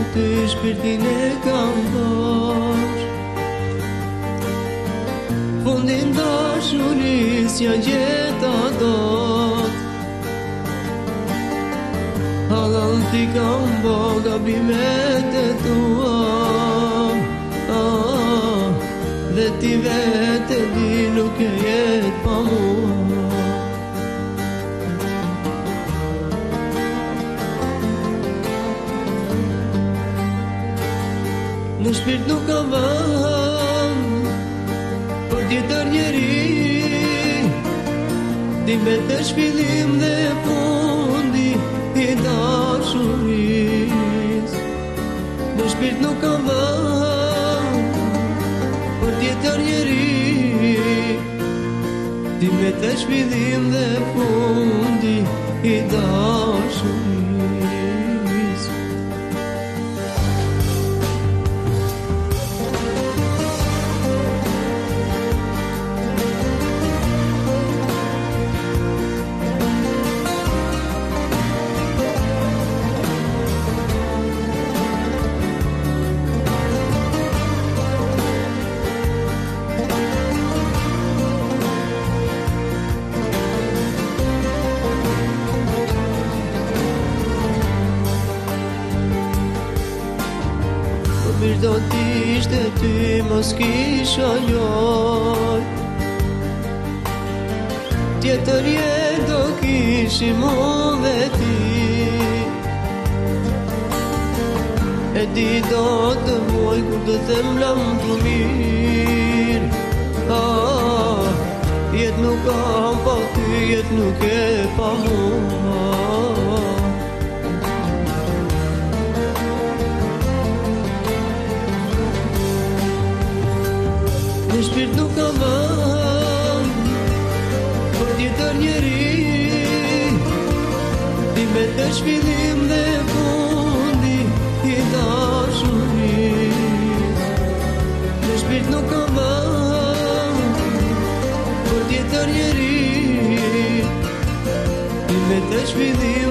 ty shpirtin e kam bash. Fundin dashuris janë gjeta dot. Halal ti kam bo gabimet e tua, dhe ti vete di nuk e jet pa mua. Në shpirt nuk ka vend për tjetër njeri, dimbet të shpillim dhe fundi i dashuris. Në shpirt nuk ka vend për tjetër njeri, dimbet të shpillim dhe fundi i dashuris. Mirë do t'ishte ty mos kisha loj, tjetër jetë do kishim unë dhe ti. E di do të muaj kur do them lam të mirë, jetë nuk kam pa ty, jetë nuk e pa mua. Në shpirt nuk ka vend për tjetër njeri, dimbet të shpillim dhe fundi i dashuris. Në shpirt nuk ka vend për tjetër njeri, dimbet të shpillim